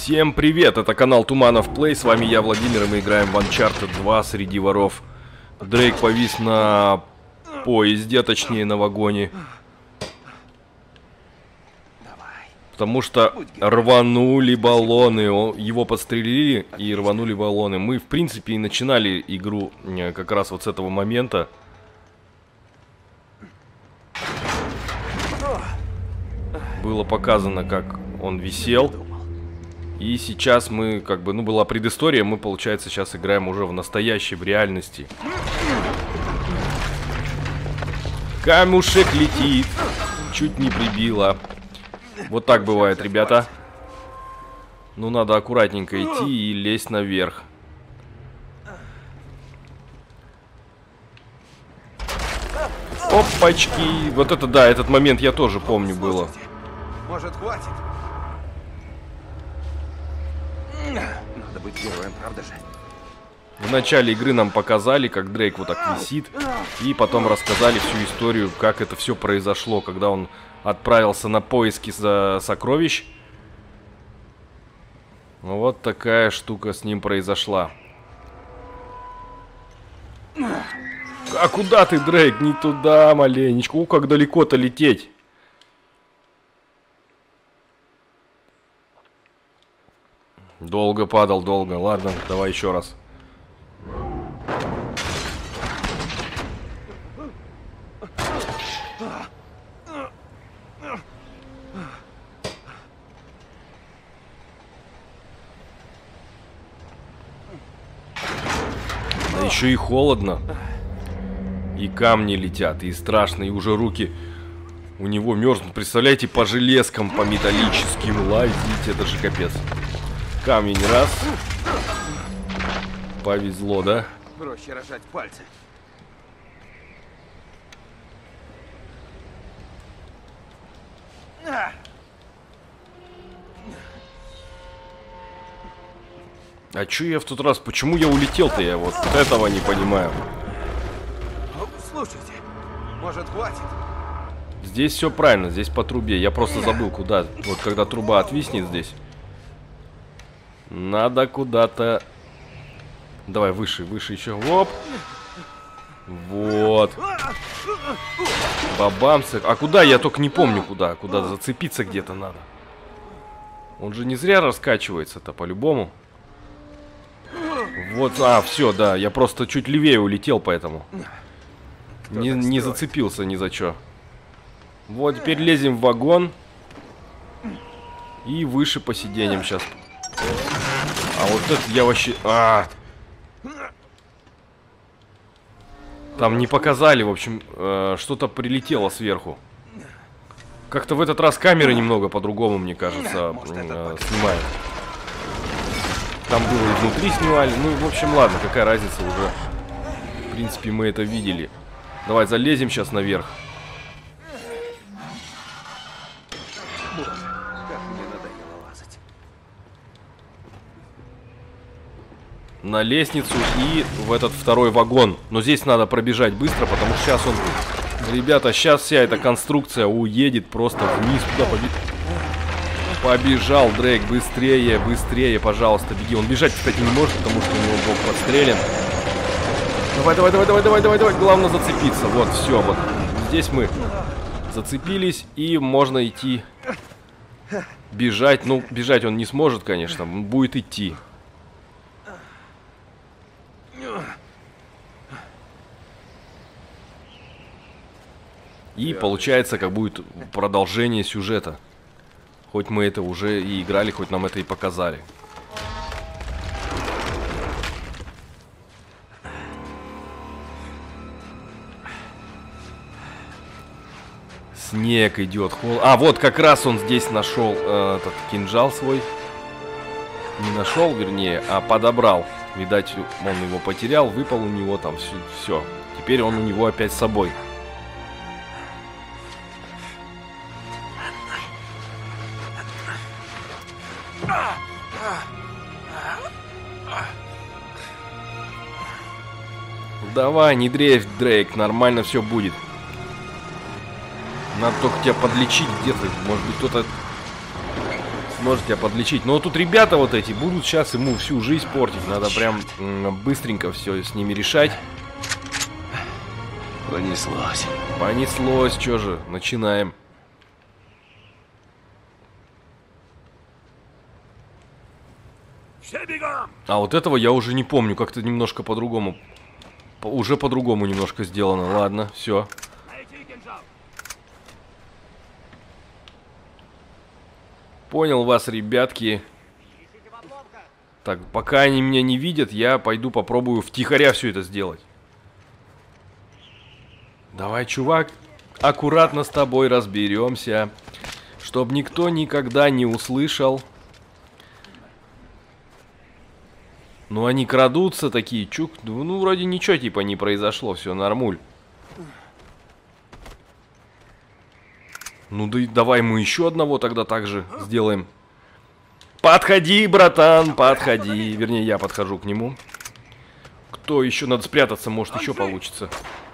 Всем привет, это канал Туманов Плей, с вами я, Владимир, и мы играем в Uncharted 2 среди воров. Дрейк повис на поезде, точнее на вагоне. Потому что рванули баллоны, его подстрелили и рванули баллоны. Мы, в принципе, и начинали игру как раз вот с этого момента. Было показано, как он висел. И сейчас мы, как бы, была предыстория, мы, получается, сейчас играем уже в настоящей, в реальности. Камушек летит. Чуть не прибило. Вот так бывает, ребята. Ну, надо аккуратненько идти и лезть наверх. Опачки. Вот это, да, этот момент я тоже помню было. Может, хватит? Надо быть героем, правда же? В начале игры нам показали, как Дрейк вот так висит. И потом рассказали всю историю, как это все произошло, когда он отправился на поиски за сокровищ. Вот такая штука с ним произошла. А куда ты, Дрейк? Не туда, маленечко. У, как далеко-то лететь. Долго падал, долго. Ладно, давай еще раз. А еще и холодно. И камни летят, и страшно, и уже руки у него мерзнут. Представляете, по железкам, по металлическим лазить, это же капец. Камни не раз. Повезло, да? Проще рожать пальцы. А чё я в тот раз? Почему я улетел-то? Я вот этого не понимаю. Слушайте, может, хватит? Здесь все правильно, здесь по трубе. Я просто забыл, куда. Вот когда труба отвиснет здесь. Надо куда-то. Давай выше, выше еще. Оп. Вот. Бабамсы. А куда? Я только не помню куда. Куда зацепиться где-то надо. Он же не зря раскачивается-то, по-любому. Вот, все, да. Я просто чуть левее улетел, поэтому. Не зацепился ни за что. Вот, теперь лезем в вагон. И выше по сиденьям сейчас. А вот это я вообще... Там не показали, в общем, что-то прилетело сверху. Как-то в этот раз камеры немного по-другому, мне кажется, снимают. Там было и внутри снимали. Ну, в общем, ладно, какая разница уже. В принципе, мы это видели. Давай залезем сейчас наверх. Боже, как мне надоело лазать. На лестницу и в этот второй вагон. Но здесь надо пробежать быстро, потому что сейчас он... Ребята, сейчас вся эта конструкция уедет просто вниз. Туда побежал Дрейк. Быстрее, быстрее, пожалуйста, беги. Он бежать, кстати, не может, потому что у него бок подстрелен. Давай, давай, давай, давай, давай, давай, давай. Главное зацепиться. Вот, все, вот. Здесь мы зацепились, и можно идти бежать. Ну, бежать он не сможет, конечно. Он будет идти. И получается, как будет продолжение сюжета. Хоть мы это уже и играли, хоть нам это и показали. Снег идет, холод. А, вот как раз он здесь нашел этот кинжал свой. Не нашел, вернее, а подобрал. Видать, он его потерял, выпал у него там все. Теперь он у него опять с собой. Давай, не дрейф, Дрейк, нормально все будет. Надо только тебя подлечить где-то. Может быть, кто-то Может тебя подлечить. Но вот тут ребята вот эти будут сейчас ему всю жизнь портить. Надо прям быстренько все с ними решать. Понеслось. Понеслось, что же, начинаем. Все бегом! А вот этого я уже не помню, как-то немножко по-другому. Уже по-другому немножко сделано. Ладно, все. Понял вас, ребятки. Так, пока они меня не видят, я пойду попробую втихаря все это сделать. Давай, чувак, аккуратно с тобой разберемся, чтоб никто никогда не услышал. Ну, они крадутся такие, чук. Ну, вроде ничего типа не произошло, все нормуль. Ну, да и давай мы еще одного тогда так же сделаем. Подходи, братан, подходи. Вернее, я подхожу к нему. Кто еще? Надо спрятаться, может еще получится.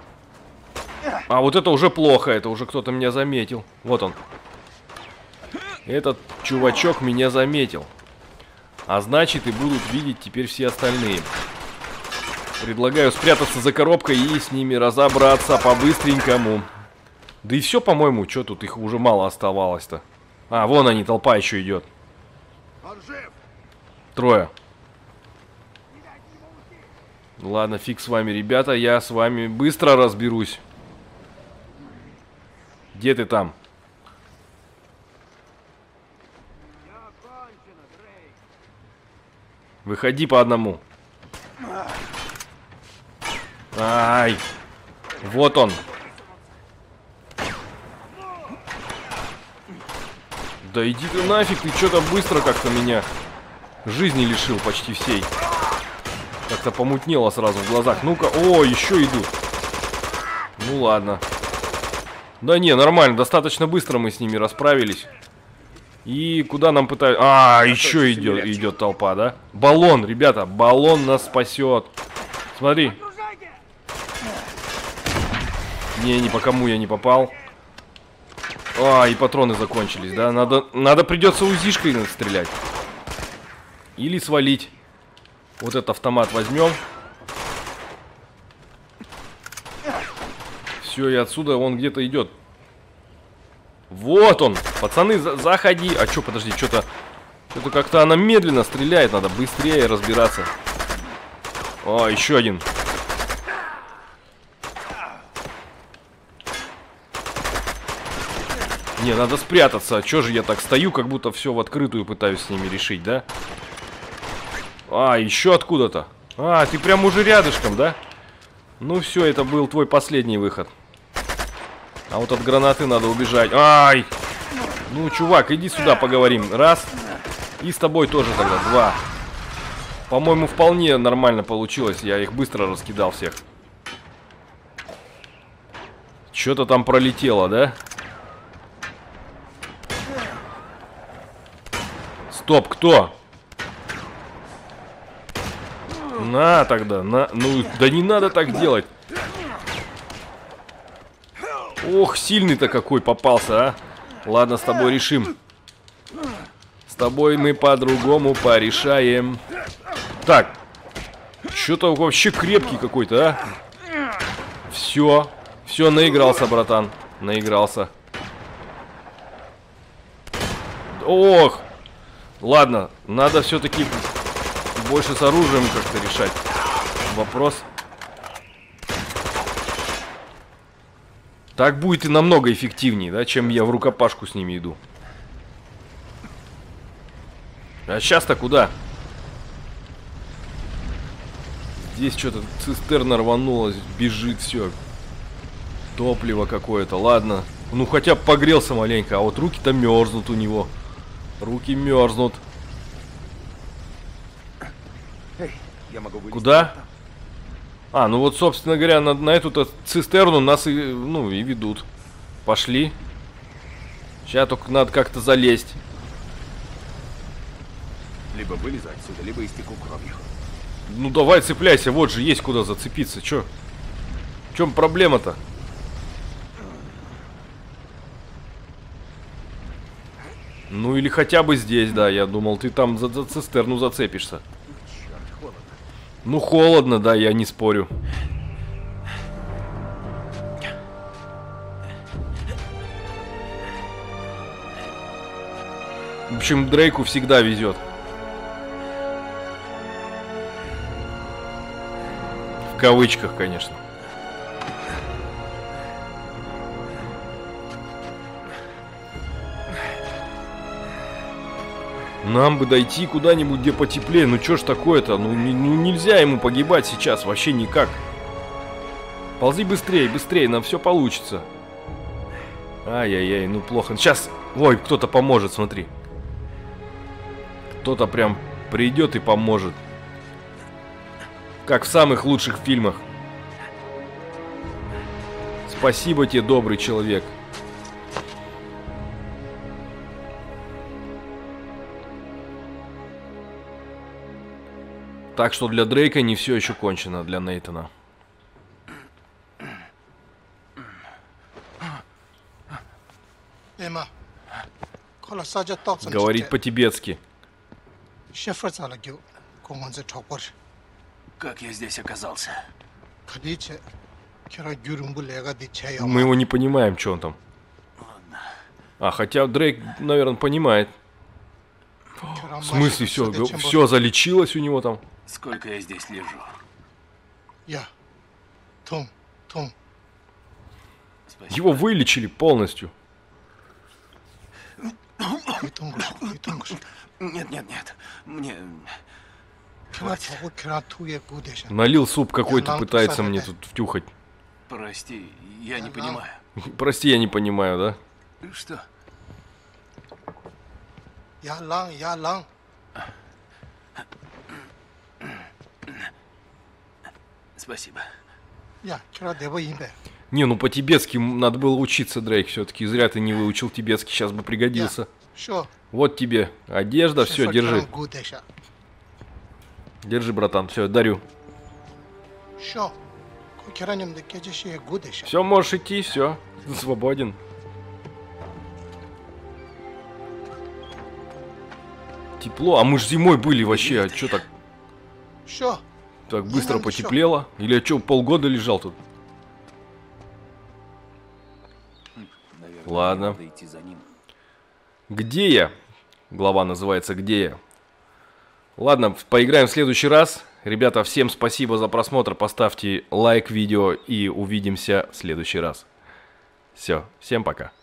А вот это уже плохо, это уже кто-то меня заметил. Вот он. Этот чувачок меня заметил. А значит, и будут видеть теперь все остальные. Предлагаю спрятаться за коробкой и с ними разобраться по-быстренькому. Да и все, по-моему, что тут их уже мало оставалось-то. А, вон они, толпа еще идет. Трое. Ладно, фиг с вами, ребята, я с вами быстро разберусь. Где ты там? Выходи по одному. Ай! Вот он. Да иди ты нафиг, ты что-то быстро как-то меня жизни лишил почти всей. Как-то помутнело сразу в глазах. Ну-ка, о, еще идут. Ну ладно. Да не, нормально, достаточно быстро мы с ними расправились. И куда нам пытаются... А, еще идет толпа, да? Баллон, ребята, баллон нас спасет. Смотри. Не, ни по кому я не попал. А, и патроны закончились, да? Надо придется УЗИшкой стрелять. Или свалить. Вот этот автомат возьмем. Все, и отсюда он где-то идет. Вот он. Пацаны, заходи. А что, подожди, что-то как-то она медленно стреляет. Надо быстрее разбираться. О, еще один. Не, надо спрятаться. А что же я так стою, как будто все в открытую пытаюсь с ними решить, да? А, еще откуда-то. А, ты прям уже рядышком, да? Ну все, это был твой последний выход. А вот от гранаты надо убежать. Ай! Ну, чувак, иди сюда, поговорим. Раз. И с тобой тоже тогда. Два. По-моему, вполне нормально получилось. Я их быстро раскидал всех. Что-то там пролетело, да? Стоп, кто? На тогда, на. Ну, да не надо так делать. Ох, сильный-то какой попался, а. Ладно, с тобой решим. С тобой мы по-другому порешаем. Так. Что-то вообще крепкий какой-то, а. Все. Все, наигрался, братан. Наигрался. Ох. Ладно, надо все-таки больше с оружием как-то решать вопрос. Так будет и намного эффективнее, да, чем я в рукопашку с ними иду. А сейчас-то куда? Здесь что-то цистерна рванулась, бежит все. Топливо какое-то, ладно. Ну хотя бы погрелся маленько, а вот руки-то мерзнут у него. Руки мерзнут. Эй, я могу вылезти. Куда? А, ну вот, собственно говоря, на эту цистерну нас и, ну, и ведут. Пошли. Сейчас только надо как-то залезть. Либо вылезу отсюда, либо истеку кровью. Ну давай цепляйся, вот же есть куда зацепиться. Чё? В чем проблема-то? Ну или хотя бы здесь, да. Я думал, ты там за цистерну зацепишься. Черт, холодно. Ну холодно, да, я не спорю. В общем, Дрейку всегда везет. В кавычках, конечно. Нам бы дойти куда-нибудь, где потеплее. Ну чё ж такое-то? Ну нельзя ему погибать сейчас, вообще никак. Ползи быстрее, быстрее, нам все получится. Ай-яй-яй, ну плохо. Сейчас, ой, кто-то поможет, смотри. Кто-то прям придет и поможет. Как в самых лучших фильмах. Спасибо тебе, добрый человек. Так что для Дрейка не все еще кончено, для Нейтана. Говорит по-тибетски. Как я здесь оказался? Мы его не понимаем, что он там. А, хотя Дрейк, наверное, понимает. В смысле, все залечилось у него там? Сколько я здесь лежу? Его вылечили полностью. Нет. Мне... Налил суп какой-то, пытается мне тут втюхать. Прости, я не понимаю. Прости, я не понимаю, да? Что? Спасибо. Не, ну по-тибетски надо было учиться, Дрейк, все-таки. Зря ты не выучил тибетский, сейчас бы пригодился. Вот тебе одежда, все, держи. Держи, братан, все, дарю. Все, можешь идти, все, свободен. Тепло, а мы ж зимой были вообще, а что так? Так быстро потеплело? Или что, полгода лежал тут? Наверное, ладно. надо идти за ним. Где я? Глава называется «Где я?». Ладно, поиграем в следующий раз. Ребята, всем спасибо за просмотр. Поставьте лайк видео и увидимся в следующий раз. Все, всем пока.